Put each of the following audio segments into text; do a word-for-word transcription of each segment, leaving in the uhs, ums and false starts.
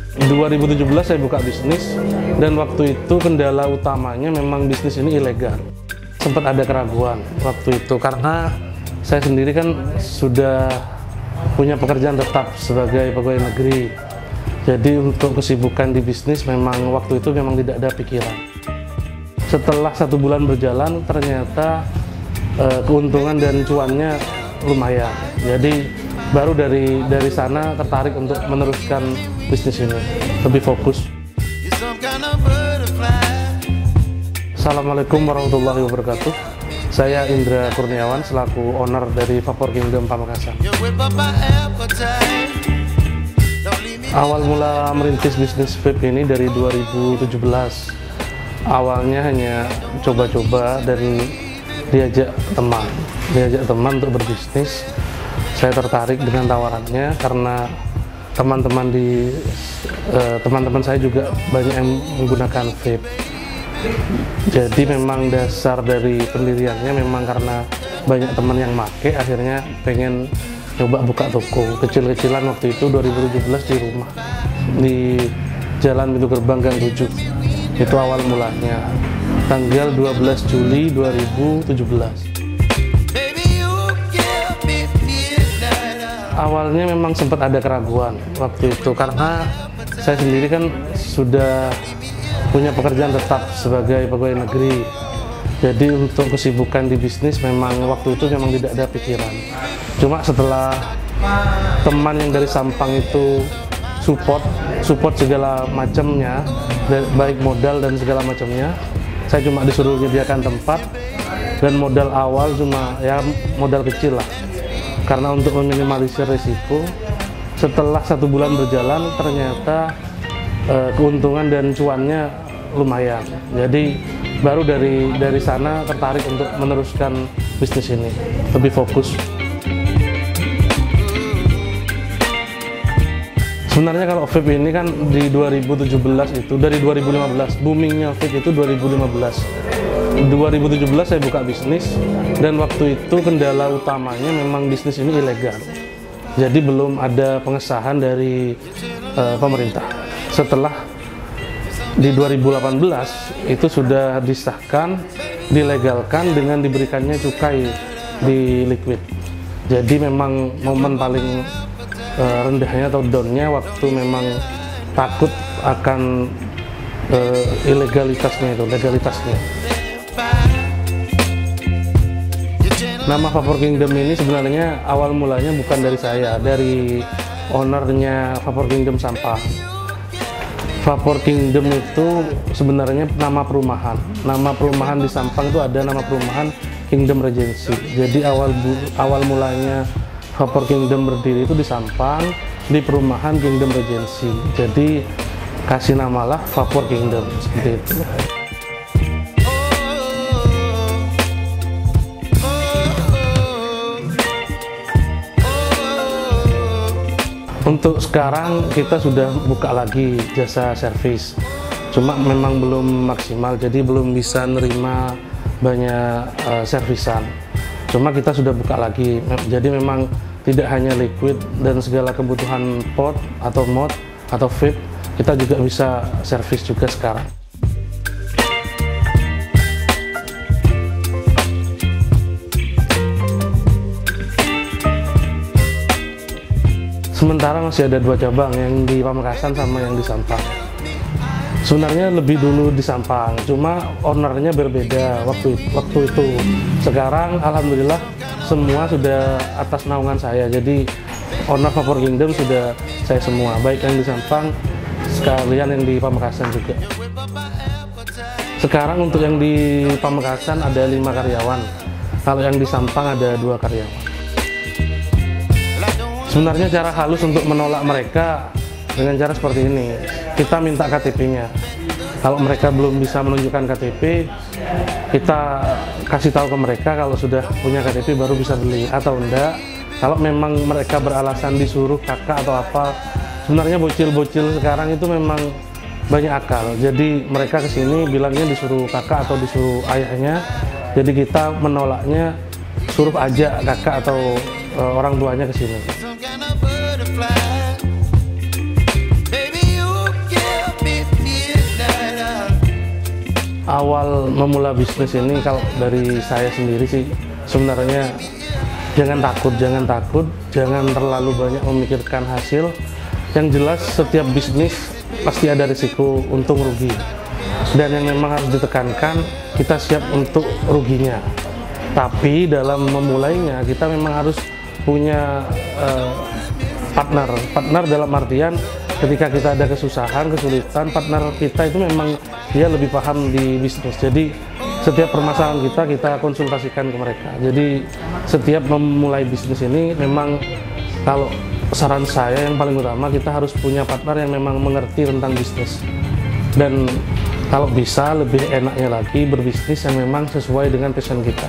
dua ribu tujuh belas saya buka bisnis, dan waktu itu kendala utamanya memang bisnis ini ilegal. Sempat ada keraguan waktu itu karena saya sendiri kan sudah punya pekerjaan tetap sebagai pegawai negeri. Jadi untuk kesibukan di bisnis memang waktu itu memang tidak ada pikiran. Setelah satu bulan berjalan ternyata eh, keuntungan dan cuannya lumayan. Jadi baru dari dari sana tertarik untuk meneruskan bisnis ini, lebih fokus. Assalamualaikum warahmatullahi wabarakatuh. Saya Indra Kurniawan selaku owner dari Vapor Kingdom Pamekasan. Awal mula merintis bisnis vape ini dari dua ribu tujuh belas. Awalnya hanya coba-coba dan diajak teman, diajak teman untuk berbisnis. Saya tertarik dengan tawarannya karena teman-teman di teman-teman uh, saya juga banyak yang menggunakan vape. Jadi memang dasar dari pendiriannya memang karena banyak teman yang make, akhirnya pengen coba buka toko kecil-kecilan waktu itu dua ribu tujuh belas di rumah di Jalan Pintu Gerbang Gang tujuh. Itu awal mulanya tanggal dua belas Juli dua ribu tujuh belas. Awalnya memang sempat ada keraguan waktu itu karena saya sendiri kan sudah punya pekerjaan tetap sebagai pegawai negeri. Jadi untuk kesibukan di bisnis memang waktu itu memang tidak ada pikiran. Cuma setelah teman yang dari Sampang itu support, support segala macamnya, baik modal dan segala macamnya, saya cuma disuruh menyediakan tempat dan modal awal cuma ya modal kecil lah. Karena untuk meminimalisir risiko, setelah satu bulan berjalan ternyata eh, keuntungan dan cuannya lumayan. Jadi baru dari dari sana tertarik untuk meneruskan bisnis ini, lebih fokus. Sebenarnya kalau vape ini kan di dua ribu tujuh belas itu, dari dua ribu lima belas, boomingnya vape itu dua ribu lima belas. dua ribu tujuh belas saya buka bisnis, dan waktu itu kendala utamanya memang bisnis ini ilegal. Jadi belum ada pengesahan dari uh, pemerintah. Setelah di dua ribu delapan belas itu sudah disahkan, dilegalkan dengan diberikannya cukai di liquid. Jadi memang momen paling uh, rendahnya atau downnya waktu memang takut akan uh, ilegalitasnya itu, legalitasnya. Nama Vapor Kingdom ini sebenarnya awal mulanya bukan dari saya, dari ownernya Vapor Kingdom Sampang. Vapor Kingdom itu sebenarnya nama perumahan. Nama perumahan di Sampang itu ada nama perumahan Kingdom Regency. Jadi awal awal mulanya Vapor Kingdom berdiri itu di Sampang, di perumahan Kingdom Regency. Jadi kasih namalah Vapor Kingdom seperti itu. Untuk sekarang kita sudah buka lagi jasa servis, cuma memang belum maksimal, jadi belum bisa nerima banyak uh, servisan. Cuma kita sudah buka lagi, jadi memang tidak hanya liquid dan segala kebutuhan pot atau mod atau vape, kita juga bisa servis juga sekarang. Sementara masih ada dua cabang, yang di Pamekasan sama yang di Sampang. Sebenarnya lebih dulu di Sampang, cuma ownernya berbeda waktu waktu itu. Sekarang alhamdulillah semua sudah atas naungan saya. Jadi owner Vapor Kingdom sudah saya semua, baik yang di Sampang sekalian yang di Pamekasan juga. Sekarang untuk yang di Pamekasan ada lima karyawan, kalau yang di Sampang ada dua karyawan. Sebenarnya cara halus untuk menolak mereka dengan cara seperti ini, kita minta K T P-nya. Kalau mereka belum bisa menunjukkan K T P, kita kasih tahu ke mereka kalau sudah punya K T P baru bisa beli, atau enggak kalau memang mereka beralasan disuruh kakak atau apa. Sebenarnya bocil-bocil sekarang itu memang banyak akal, jadi mereka kesini bilangnya disuruh kakak atau disuruh ayahnya, jadi kita menolaknya suruh aja kakak atau uh, orang tuanya ke sini. awal memulai bisnis ini, kalau dari saya sendiri sih sebenarnya jangan takut, jangan takut, jangan terlalu banyak memikirkan hasil. Yang jelas setiap bisnis pasti ada risiko untung rugi, dan yang memang harus ditekankan, kita siap untuk ruginya. Tapi dalam memulainya kita memang harus punya uh, partner, partner dalam artian ketika kita ada kesusahan, kesulitan, partner kita itu memang dia lebih paham di bisnis. Jadi setiap permasalahan kita, kita konsultasikan ke mereka. Jadi setiap memulai bisnis ini memang, kalau saran saya yang paling utama, kita harus punya partner yang memang mengerti tentang bisnis. Dan kalau bisa lebih enaknya lagi berbisnis yang memang sesuai dengan passion kita.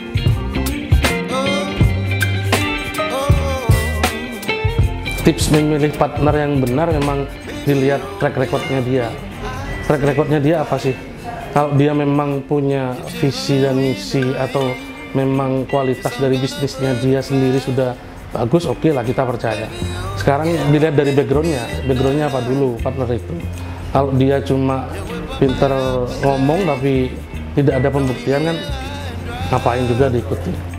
Tips memilih partner yang benar memang dilihat track recordnya dia. Track recordnya dia apa sih? Kalau dia memang punya visi dan misi, atau memang kualitas dari bisnisnya dia sendiri sudah bagus, oke okay lah, kita percaya. Sekarang dilihat dari backgroundnya, backgroundnya apa dulu partner itu. Kalau dia cuma pinter ngomong tapi tidak ada pembuktian, kan ngapain juga diikuti.